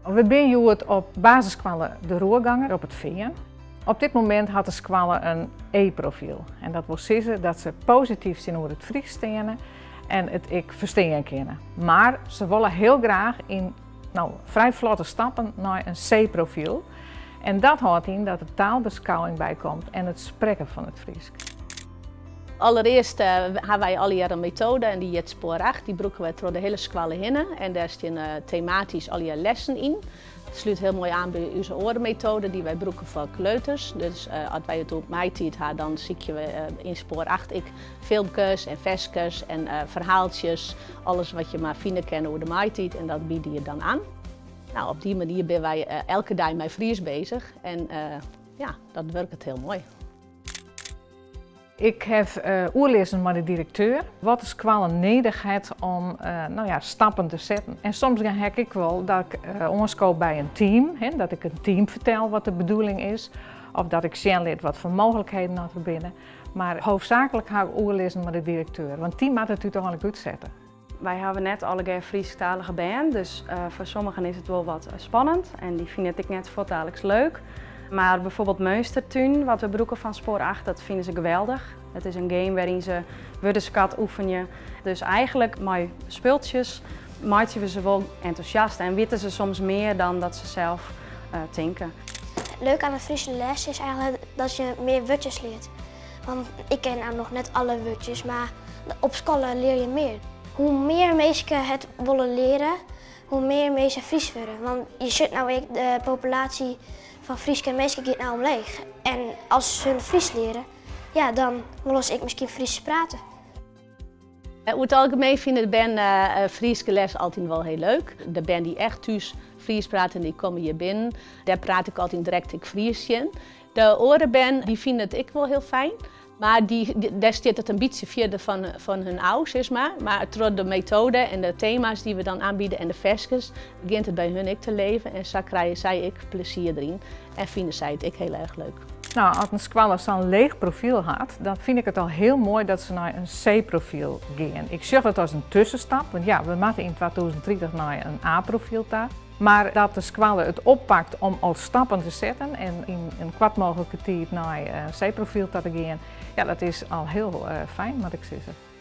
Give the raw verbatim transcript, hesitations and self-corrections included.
We zijn op basisschool de Roerganger op het Veen. Op dit moment had de school een E-profiel. En dat wil zeggen dat ze positief zijn over het Fries staan en het ik verstaan kennen. Maar ze willen heel graag in nou, vrij vlotte stappen naar een C-profiel. En dat houdt in dat de taalbeschouwing bij komt en het spreken van het Fries. Allereerst uh, hebben wij al jaren een methode en die heet Spoor acht. Die broeken we door de hele school heen. En daar staan uh, thematisch al je lessen in. Het sluit heel mooi aan bij onze orenmethode die wij broeken voor kleuters. Dus uh, als wij het op mijtijd hebben, dan zie je uh, in Spoor acht ik filmpjes en versjes en uh, verhaaltjes. Alles wat je maar vinden kan over de mijtijd en dat bieden je dan aan. Nou, op die manier zijn wij uh, elke dag met Fries bezig en uh, ja, dat werkt het heel mooi. Ik heb uh, oerlezen met de directeur wat de school nodig heeft om uh, nou ja, stappen te zetten. En soms heb ik wel dat ik uh, onderskoop bij een team, he, dat ik een team vertel wat de bedoeling is. Of dat ik zien wat voor mogelijkheden er binnen. Maar hoofdzakelijk ga ik oerlezen met de directeur, want die moet het uiteindelijk uitzetten. Wij hebben net alle Friestalige band, dus uh, voor sommigen is het wel wat spannend en die vind ik net voortdaliks leuk. Maar bijvoorbeeld Meunstertuin, wat we broeken van Spoor acht, dat vinden ze geweldig. Het is een game waarin ze woordenskat oefenen. Dus eigenlijk met speeltjes maken we ze wel enthousiast en weten ze soms meer dan dat ze zelf uh, denken. Leuk aan de Friese les is eigenlijk dat je meer woordjes leert. Want ik ken nou nog net alle woordjes, maar op school leer je meer. Hoe meer mensen het willen leren, hoe meer mensen Fries worden. Want je ziet nou de populatie van Friese mensen gaat nou omleeg. En als ze hun Fries leren, ja, dan willen ik misschien Fries praten. Over het algemeen vinden de band uh, Frieske les altijd wel heel leuk. De band die echt thuis Fries praten, die komen hier binnen. Daar praat ik altijd direct ik Fries in. De orenband die vinden het ik wel heel fijn. Maar die, die, daar zit het een beetje verder van, van hun ouders, zeg maar. Maar door de methode en de thema's die we dan aanbieden en de versjes, begint het bij hun ik te leven. En zo krijgen zij ik plezier erin en vinden zij het ik heel erg leuk. Nou, als een school zo'n leeg profiel had, dan vind ik het al heel mooi dat ze naar een C-profiel gaan. Ik zeg het als een tussenstap, want ja, we moeten in tweeduizend dertig naar een A-profiel gaan. Maar dat de school het oppakt om al stappen te zetten en in een kwart mogelijke tijd naar een C-profiel te gaan, ja, dat is al heel uh, fijn, moet ik zeggen.